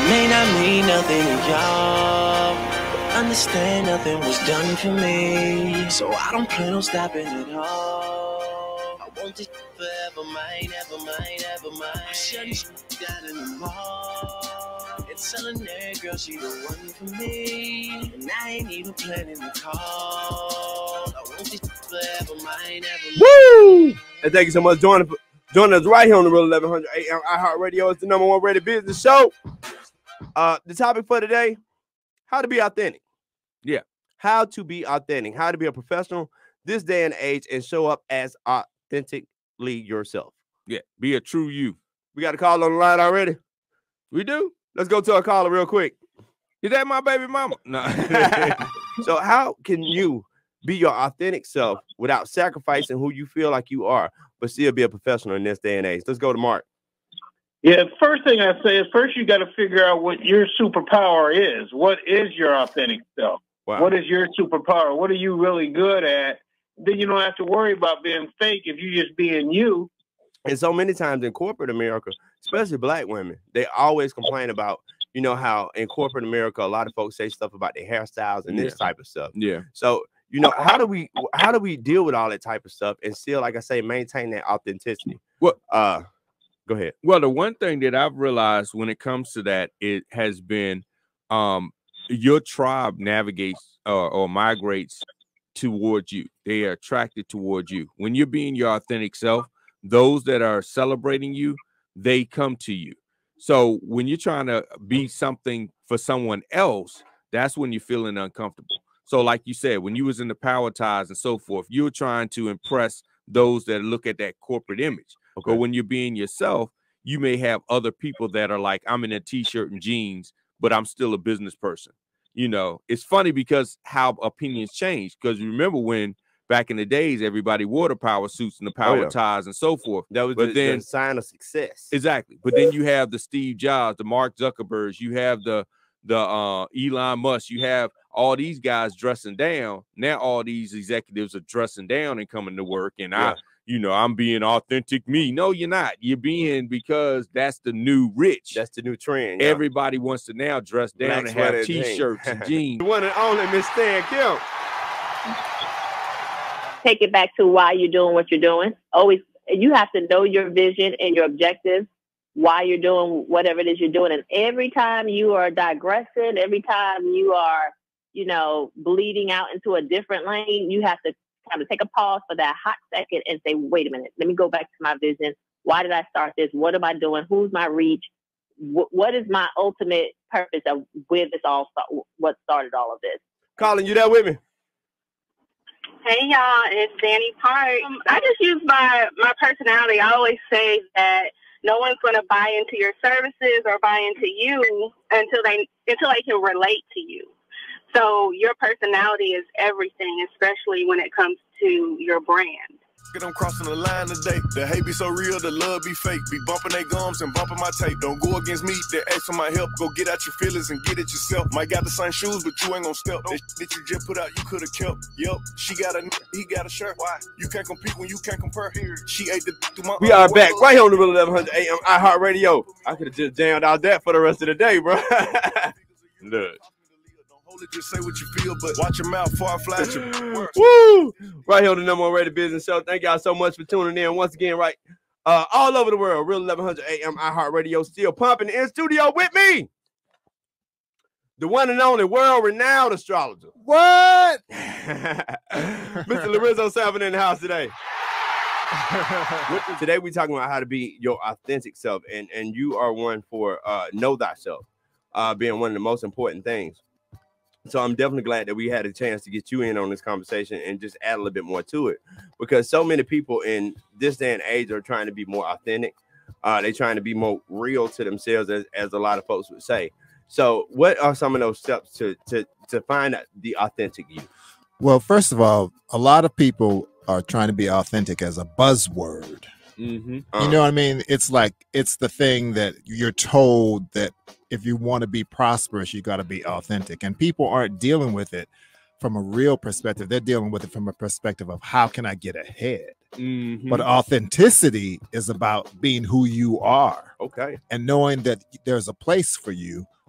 may not mean nothing to y'all, but understand nothing was done for me, so I don't plan on stopping at all. I want this forever mine, ever mine, ever mine. I'm shutting down in the mall and telling that girl she the one for me, and I ain't even planning to call. I want this forever mine, ever mine. Woo! And thank you so much for joining us right here on the Real 1100 AM iHeartRadio. It's the #1 rated business show. The topic for today, how to be authentic. Yeah. How to be authentic. How to be a professional this day and age and show up as authentically yourself. Yeah. Be a true you. We got a call on the line already? We do. Let's go to a caller real quick. Is that my baby mama? No. So how can you be your authentic self without sacrificing who you feel like you are, but still be a professional in this day and age? Let's go to Mark. Yeah, first thing I say is first you got to figure out what your superpower is. What is your authentic self? Wow. What is your superpower? What are you really good at? Then you don't have to worry about being fake if you're just being you. And so many times in corporate America, especially black women, they always complain about, you know, how in corporate America, a lot of folks say stuff about their hairstyles and this type of stuff. Yeah. So, you know, how do we deal with all that type of stuff and still, like I say, maintain that authenticity? Well, go ahead. Well, the one thing that I've realized when it comes to that, it has been your tribe navigates or migrates towards you. They are attracted towards you. When you're being your authentic self, those that are celebrating you, they come to you. So when you're trying to be something for someone else, that's when you're feeling uncomfortable. So like you said, when you was in the power ties and so forth, you're trying to impress those that look at that corporate image. Okay. But when you're being yourself, you may have other people that are like, I'm in a t-shirt and jeans, but I'm still a business person. You know, it's funny because how opinions change. Because remember when back in the days, everybody wore the power suits and the power ties and so forth. That was the sign of success. Exactly. But then you have the Steve Jobs, the Mark Zuckerbergs, you have the Elon Musk, you have all these guys dressing down. Now all these executives are dressing down and coming to work. And I'm being authentic me. No, you're not. You're being because that's the new rich. That's the new trend. Everybody wants to now dress down and have t-shirts and jeans. The one and only Miss Stan Kim. Take it back to why you're doing what you're doing. Always, you have to know your vision and your objectives, why you're doing whatever it is you're doing. And every time you are digressing, every time you are, bleeding out into a different lane, you have to kind of take a pause for that hot second and say, wait a minute, let me go back to my vision. Why did I start this? What am I doing? Who's my reach? What is my ultimate purpose of where this all what started all of this? Colin, you there with me? Hey, y'all, it's Danny Park. I just use my personality. I always say that no one's going to buy into your services or buy into you until they can relate to you. So your personality is everything, especially when it comes to your brand. Get them crossing the line today. The hate be so real, the love be fake. Be bumping their gums and bumping my tape. Don't go against me, they ask for my help. Go get out your feelings and get it yourself. Might got the same shoes, but you ain't gonna step. That you just put out, you could have kept. Yep, she got a, he got a shirt. Why? You can't compete when you can't compare. Here, she ate the through my. We are back right here on the Real 1100 AM iHeartRadio. I could have just jammed out that for the rest of the day, bro. Look. Just say what you feel, but watch your mouth before I flash you. Woo! Right here on the #1 rated business show. Thank y'all so much for tuning in once again. Right, all over the world. Real 1100 AM iHeartRadio still pumping in studio with me. The one and only world-renowned astrologer. What? Mr. Lorenzo Sanford in the house today. Today we're talking about how to be your authentic self, and you are one for know thyself, being one of the most important things. So I'm definitely glad that we had a chance to get you in on this conversation and just add a little bit more to it, because so many people in this day and age are trying to be more authentic. They're trying to be more real to themselves, as a lot of folks would say. So what are some of those steps to find the authentic you? Well, first of all, a lot of people are trying to be authentic as a buzzword. Mm-hmm. You know what I mean? It's like, it's the thing that you're told that if you want to be prosperous, you got to be authentic. And people aren't dealing with it from a real perspective. They're dealing with it from a perspective of how can I get ahead? Mm-hmm. But authenticity is about being who you are. Okay. And knowing that there's a place for you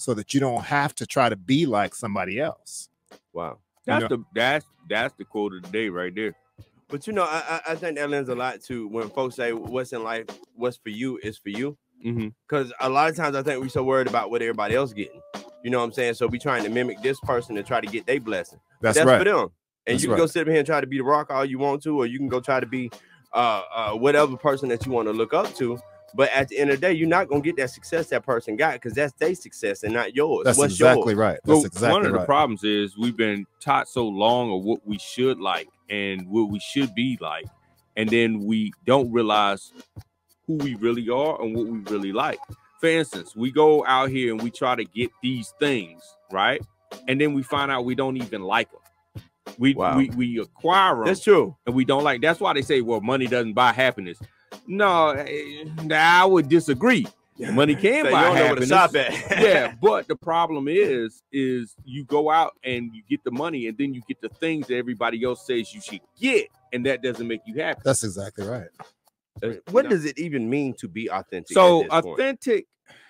so that you don't have to try to be like somebody else. Wow. That's the quote of the day right there. But I think that lends a lot to when folks say what's in life, what's for you is for you. Because a lot of times I think we're so worried about what everybody else getting. You know what I'm saying? So we trying to mimic this person and try to get their blessing. That's right. for them. And That's you can go sit up here and try to be the rock all you want to, or you can go try to be whatever person that you want to look up to. But at the end of the day, you're not gonna get that success that person got because that's their success and not yours. That's What's exactly yours? right. That's exactly one of the right. problems is we've been taught so long of what we should like and what we should be like, and then we don't realize who we really are and what we really like. For instance, we go out here and we try to get these things, right? And then we find out we don't even like them. We acquire them. That's true. And we don't like. That's why they say, well, money doesn't buy happiness. No, I would disagree. Money can buy happiness. Stop at. Yeah, but the problem is you go out and you get the money, and then you get the things that everybody else says you should get, and that doesn't make you happy. That's exactly right. What does it even mean to be authentic? So authentic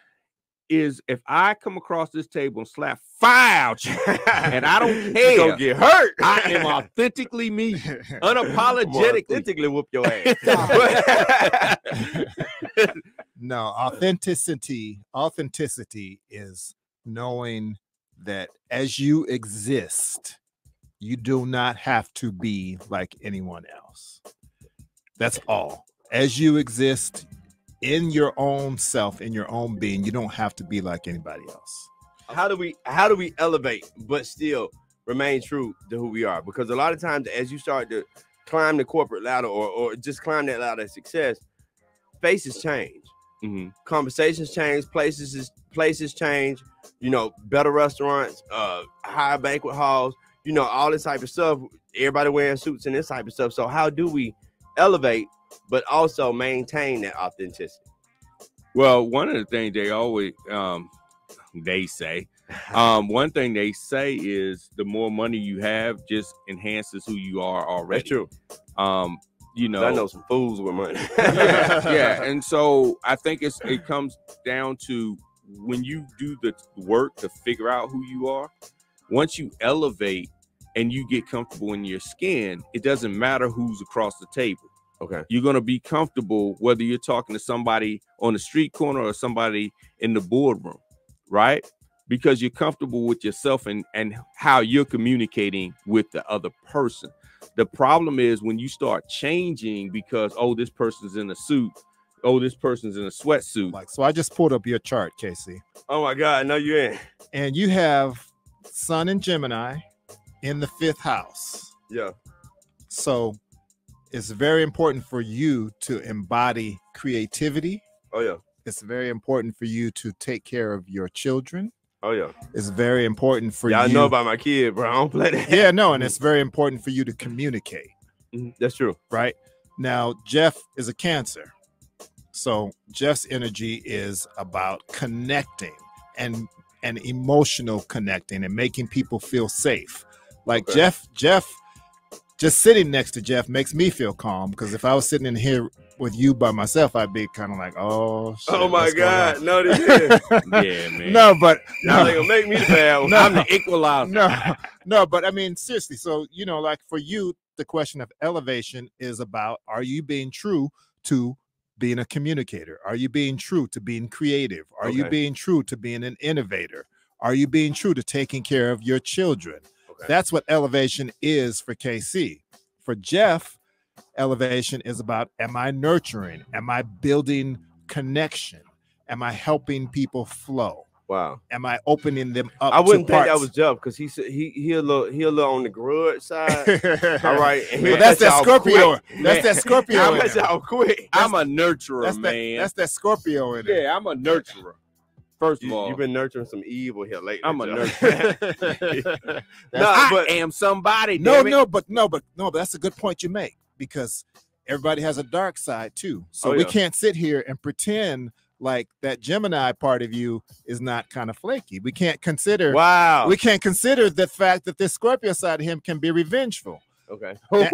is if I come across this table and slap fire out you, and I don't care, you're gonna get hurt. I am authentically me, unapologetically. Authentically whoop your ass. No, authenticity is knowing that as you exist, you do not have to be like anyone else. That's all. As you exist in your own self, in your own being, you don't have to be like anybody else. How do we elevate but still remain true to who we are? Because a lot of times as you start to climb the corporate ladder or just climb that ladder of success, faces change. Conversations change, places change, better restaurants, higher banquet halls, all this type of stuff. Everybody wearing suits and this type of stuff. So how do we elevate but also maintain that authenticity? Well, one of the things they always they say, one thing they say is the more money you have just enhances who you are already. That's true. I know some fools with money. yeah. And so I think it comes down to when you do the work to figure out who you are, once you elevate and you get comfortable in your skin, it doesn't matter who's across the table. Okay. You're going to be comfortable whether you're talking to somebody on the street corner or somebody in the boardroom, right? Because you're comfortable with yourself and how you're communicating with the other person. The problem is when you start changing because, this person's in a suit. This person's in a sweatsuit. So I just pulled up your chart, Casey. Oh my God, I know you're in. And you have Sun and Gemini in the 5th house. Yeah. So it's very important for you to embody creativity. Oh yeah. It's very important for you to take care of your children. Oh yeah. It's very important for you. I know about my kid, bro. I don't play that. Yeah, no, and it's very important for you to communicate. That's true. Right? Now, Jeff is a Cancer. So Jeff's energy is about connecting and emotional connecting and making people feel safe. Like okay. Jeff, just sitting next to Jeff makes me feel calm, because if I was sitting in here with you by myself, I'd be kind of like, oh shit, oh my God, no, this is. Yeah, man. No, but y'all ain't gonna make me the bad one. No, I'm the equalizer. No, but I mean, seriously. So, like for you, the question of elevation is about, are you being true to being a communicator? Are you being true to being creative? Are you being true to being an innovator? Are you being true to taking care of your children? Okay. That's what elevation is for KC. For Jeff, elevation is about, am I nurturing? Am I building connection? Am I helping people flow? Wow. Am I opening them up? I wouldn't think that was Jeff, because he a little on the grudge side. All right. Well, that's that Scorpio. That's that Scorpio. I'm y'all quick. I'm a nurturer, man. That's that Scorpio in it. Yeah, I'm a nurturer. First of all, you've been nurturing some evil here lately. I'm a nurturer. I am somebody. But that's a good point you make, because everybody has a dark side too. So we can't sit here and pretend like that Gemini part of you is not kind of flaky. We can't consider. Wow. We can't consider the fact that this Scorpio side of him can be revengeful. Okay.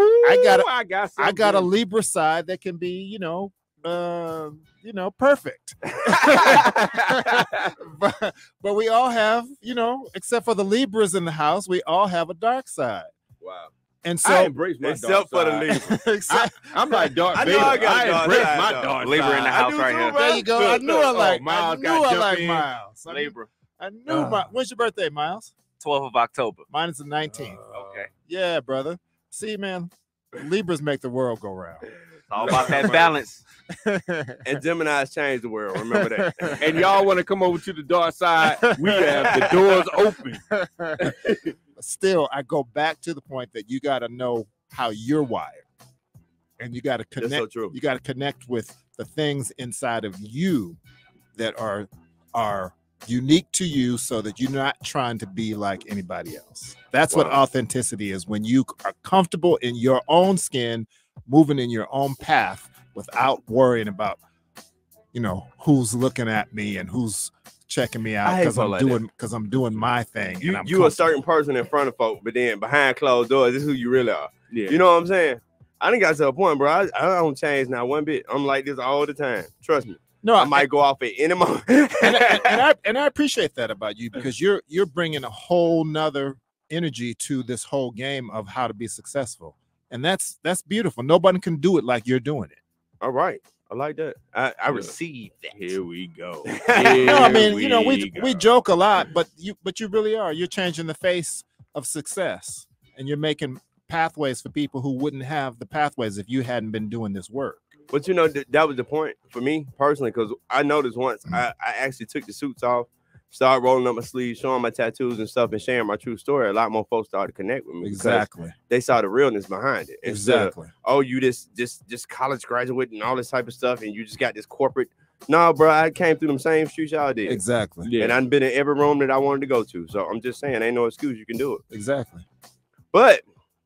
I got a Libra side that can be, perfect. but we all have, except for the Libras in the house, we all have a dark side. Wow. And so I embrace my dark for the side. Libra. I'm like Darth I Vader. know I got a I dark embrace side, my though. dark Libra side. in the I house do right too, here. bro. there you go. I Look, knew look. I like. Oh, Miles I got knew I jump like in. Miles. Libra. I knew. When's your birthday, Miles? 12th of October. Mine is the 19th. Okay. Yeah, brother. See, man, Libras make the world go round. It's all about that balance. And Gemini's changed the world. Remember that. And y'all want to come over to the dark side? We have the doors open. Still, I go back to the point that you got to know how you're wired, and you got to connect. That's so true. You got to connect with the things inside of you that are unique to you, so that you're not trying to be like anybody else. That's what authenticity is. When you are comfortable in your own skin, moving in your own path without worrying about, who's looking at me and who's checking me out because I'm doing my thing. You a certain person in front of folk, but then behind closed doors, this is who you really are. Yeah. You know what I'm saying? I done got to a point, bro. I don't change now one bit. I'm like this all the time. Trust me. No, I might go off at any moment. and I appreciate that about you, because you're bringing a whole nother energy to this whole game of how to be successful, and that's beautiful. Nobody can do it like you're doing it. All right, I like that. I receive that. Here we go. No, I mean, we joke a lot, but you really are. You're changing the face of success, and you're making pathways for people who wouldn't have the pathways if you hadn't been doing this work. But that was the point for me personally, because I noticed once I actually took the suits off, started rolling up my sleeves, showing my tattoos and stuff, and sharing my true story. A lot more folks started to connect with me. Exactly. They saw the realness behind it. Exactly. Oh, you this college graduate and all this type of stuff, and you just got this corporate. No, bro, I came through them same streets y'all did. Exactly. Yeah. And I've been in every room that I wanted to go to. So I'm just saying, ain't no excuse, you can do it. Exactly. But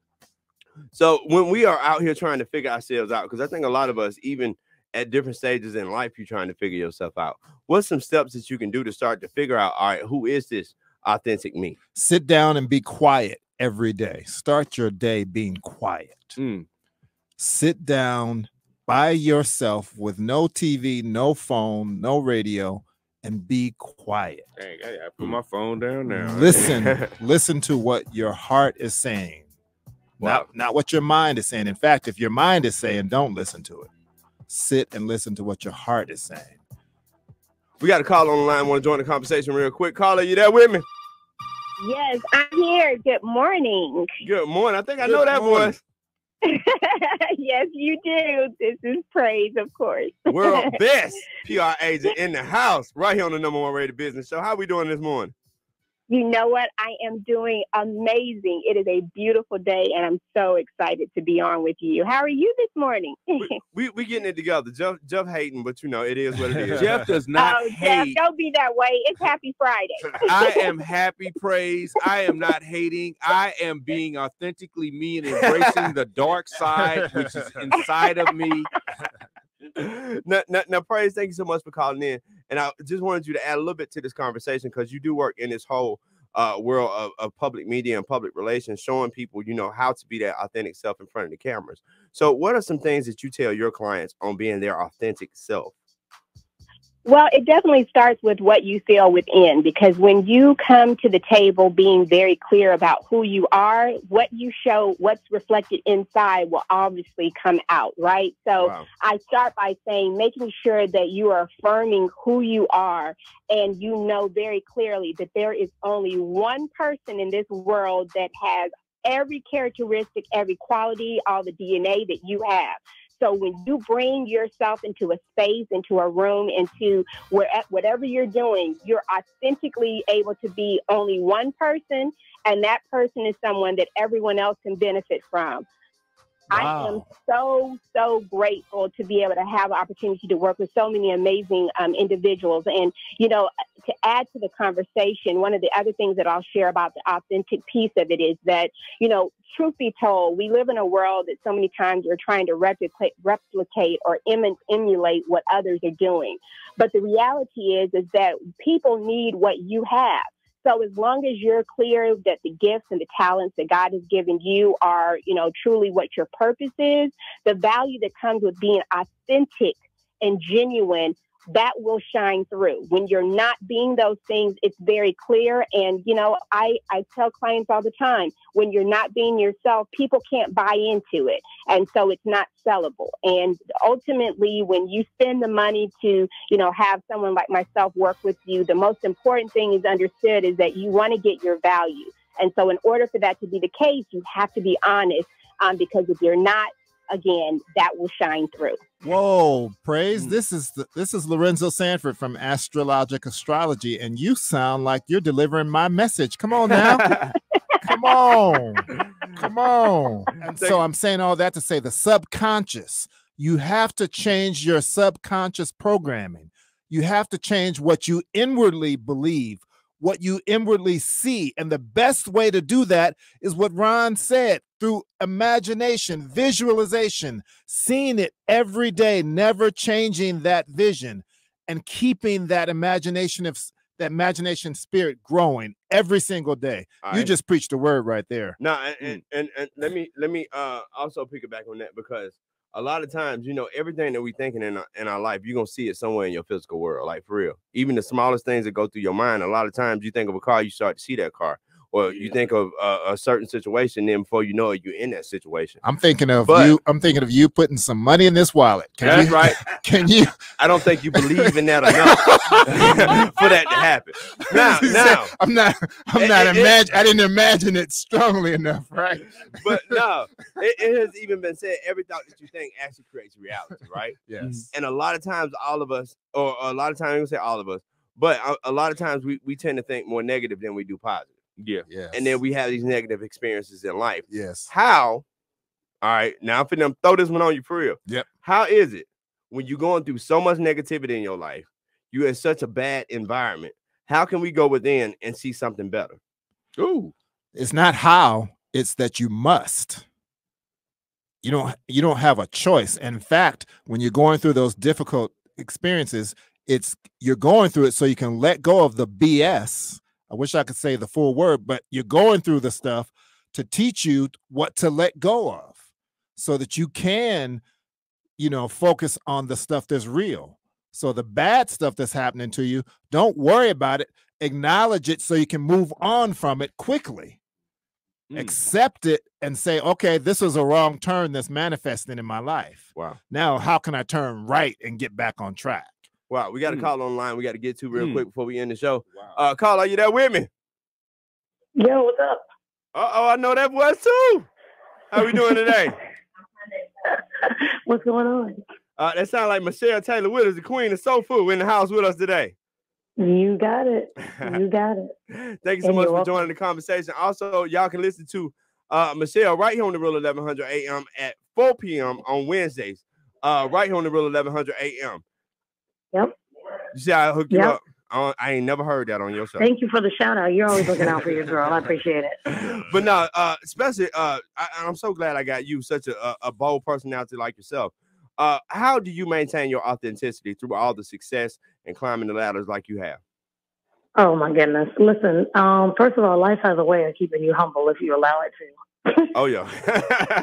so when we are out here trying to figure ourselves out, because I think a lot of us, even at different stages in life, you're trying to figure yourself out. What's some steps that you can do to start to figure out, all right, who is this authentic me? Sit down and be quiet every day. Start your day being quiet. Sit down by yourself with no TV, no phone, no radio, and be quiet. Dang, I gotta put my phone down now. Listen to what your heart is saying. Wow. Not what your mind is saying. In fact, if your mind is saying, don't listen to it. Sit and listen to what your heart is saying. We got a caller on the line. Want to join the conversation real quick? Caller, you there with me? Yes, I'm here. Good morning. Good morning. I think I know that voice. Yes, you do. This is Praise, of course. World best PR agent in the house, right here on the #1 rated business show. How we doing this morning? You know what? I am doing amazing. It is a beautiful day, and I'm so excited to be on with you. How are you this morning? we getting it together. Jeff hating, but it is what it is. Jeff does not Jeff, hate. don't be that way. It's Happy Friday. I am happy, Praise. I am not hating. I am being authentically me and embracing the dark side, which is inside of me. Now, Praise, thank you so much for calling in. And I just wanted you to add a little bit to this conversation, because you do work in this whole world of public media and public relations, showing people, how to be that authentic self in front of the cameras. So what are some things that you tell your clients on being their authentic self? Well, it definitely starts with what you feel within, because when you come to the table being very clear about who you are, what you show, what's reflected inside will obviously come out, right? So wow. I start by saying, making sure that you are affirming who you are, and you know very clearly that there is only one person in this world that has every characteristic, every quality, all the DNA that you have. So when you bring yourself into a space, into a room, into whatever you're doing, you're authentically able to be only one person, and that person is someone that everyone else can benefit from. Wow. I am so grateful to be able to have an opportunity to work with so many amazing individuals. And, to add to the conversation, one of the other things that I'll share about the authentic piece of it is that, truth be told, we live in a world that so many times we're trying to replicate or emulate what others are doing. But the reality is that people need what you have. So as long as you're clear that the gifts and the talents that God has given you are, truly what your purpose is, the value that comes with being authentic and genuine that will shine through. When you're not being those things, it's very clear. And, you know, I tell clients all the time, when you're not being yourself, people can't buy into it. And so it's not sellable. And ultimately, when you spend the money to, you know, have someone like myself work with you, the most important thing is understood is that you want to get your value. And so in order for that to be the case, you have to be honest, because if you're not, again, that will shine through. Whoa, praise. This is Lorenzo Sanford from Astrologic Astrology, and you sound like you're delivering my message. Come on now. Come on. Come on. And so I'm saying all that to say the subconscious, you have to change your subconscious programming. You have to change what you inwardly believe, what you inwardly see. And the best way to do that is what Ron said, through imagination, visualization, seeing it every day, never changing that vision, and keeping that imagination spirit growing every single day. You just preached the word right there. No, and let me also pick it back on that, because a lot of times, you know, everything that we thinking in our life, you're gonna see it somewhere in your physical world, like for real. Even the smallest things that go through your mind. A lot of times you think of a car, you start to see that car. Or you think of a certain situation, then before you know it, you're in that situation. I'm thinking of you. I'm thinking of you putting some money in this wallet. That's right. Can you? I don't think you believe in that enough for that to happen. Now, I'm not. I didn't imagine it strongly enough, right? But no, it has even been said, every thought that you think actually creates reality, right? Yes. And a lot of times, all of us, or a lot of times, I'm gonna say all of us, but a lot of times we tend to think more negative than we do positive. Yeah. Yes. And then we have these negative experiences in life. Yes. How? All right. Now I'm finna throw this one on you for real. Yep. How is it when you're going through so much negativity in your life, you're in such a bad environment? How can we go within and see something better? Ooh. It's not how, it's that you must. You don't have a choice. In fact, when you're going through those difficult experiences, you're going through it so you can let go of the BS. I wish I could say the full word, but you're going through the stuff to teach you what to let go of, so that you can, you know, focus on the stuff that's real. So the bad stuff that's happening to you, don't worry about it. Acknowledge it so you can move on from it quickly. Accept it and say, okay, this is a wrong turn that's manifesting in my life. Wow. Now, how can I turn right and get back on track? Wow, we got a call online we got to get to real quick before we end the show. Wow. Call, are you there with me? Yo, what's up? I know that voice too. How we doing today? What's going on? That sounds like Michelle Taylor Willis, the queen of soul food, in the house with us today. You got it. You got it. Thank you so much for joining the conversation. Also, y'all can listen to Michelle right here on the Real 1100 AM at 4 p.m. on Wednesdays. Right here on the Real 1100 AM. Yep. You see, I hooked you up. I ain't never heard that on your show. Thank you for the shout out. You're always looking out for your girl. I appreciate it. But no, especially, I'm so glad I got you, such a bold personality like yourself. How do you maintain your authenticity through all the success and climbing the ladders like you have? Oh my goodness. Listen, first of all, life has a way of keeping you humble if you allow it to. Oh yeah.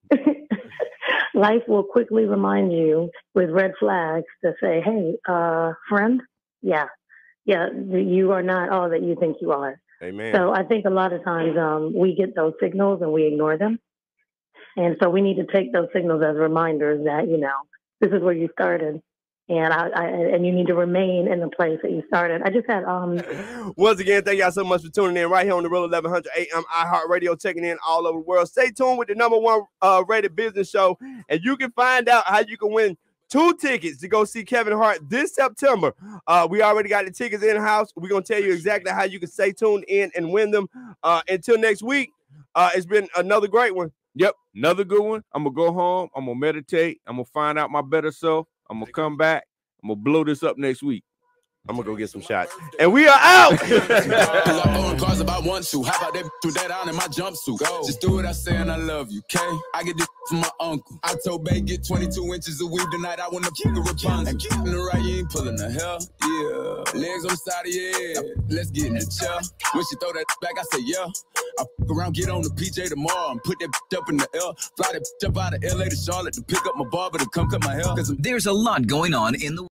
Life will quickly remind you with red flags to say, hey, friend, yeah, you are not all that you think you are. Amen. So I think a lot of times we get those signals and we ignore them. And so we need to take those signals as reminders that, you know, this is where you started. And and you need to remain in the place that you started. I just had once again, thank y'all so much for tuning in right here on the Real 1100 AM iHeartRadio, checking in all over the world. Stay tuned with the #1 rated business show, and you can find out how you can win 2 tickets to go see Kevin Hart this September. We already got the tickets in house. We're gonna tell you exactly how you can stay tuned in and win them. Until next week, it's been another great one. Yep, another good one. I'm gonna go home. I'm gonna meditate. I'm gonna find out my better self. I'm gonna come back. I'm gonna blow this up next week. I'm gonna go get some shots. And we are out. Cars about one to. How about that threw that on in my jumpsuit? Go. Just do what I say and I love you, okay? I get this from my uncle. I told Bay get 22 inches of weed tonight. I wanna keep the Rapunzel. And keeping the right, you ain't pulling the hell. Yeah. Legs on the side of your head. Let's get in the chair. When she throw that back, I say yeah. I fuck around, get on the PJ tomorrow and put that up in the L. Fly that up out of LA to Charlotte to pick up my barber to come cut my hair. There's a lot going on in the